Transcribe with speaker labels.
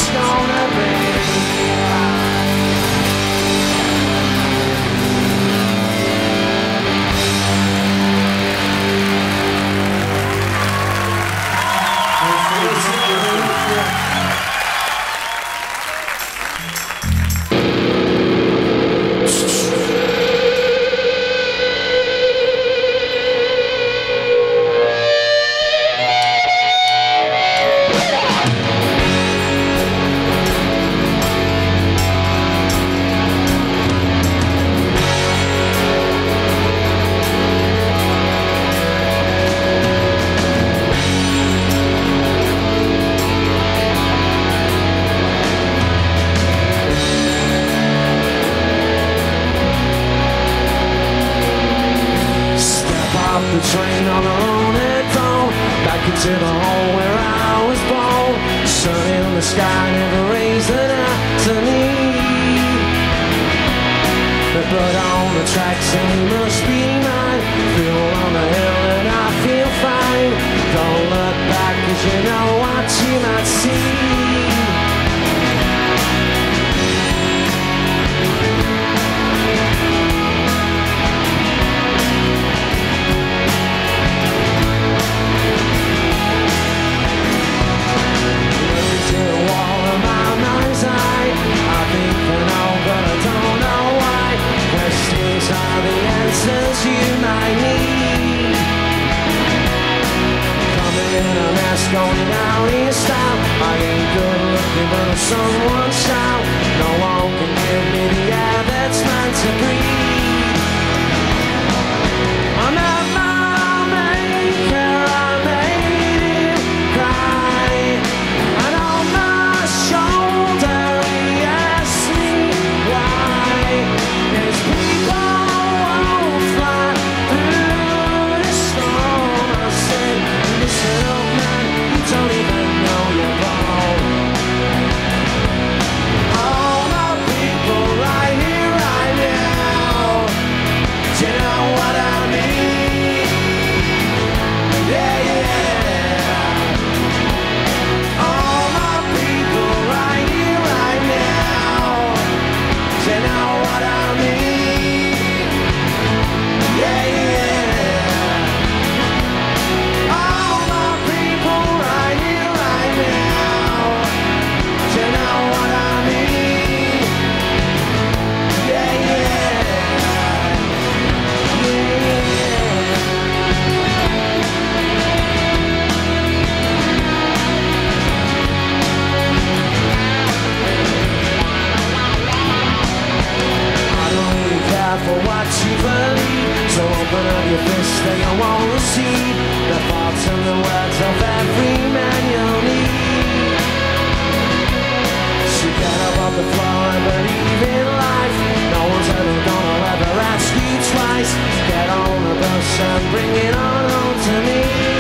Speaker 1: it's gonna be. The train on her own head phone, back into the hole where I was born. Sun in the sky never raised an eye to me. The blood on the tracks and you must be mine. Feel on the hill and I feel fine. Don't look back cause you know what you might see. Are the answers you might need. Coming in a mess, going out in style. I ain't good looking but if someone shout, no one can give me the air that's meant to breathe. I met my maker, I made him cry, and on my shoulder he asked me why. There's people for what you believe, so open up your fist and you won't receive the thoughts and the words of every man you'll need. So get up off the floor and believe in life. No one's ever ask you twice. Get on the bus and bring it on home to me.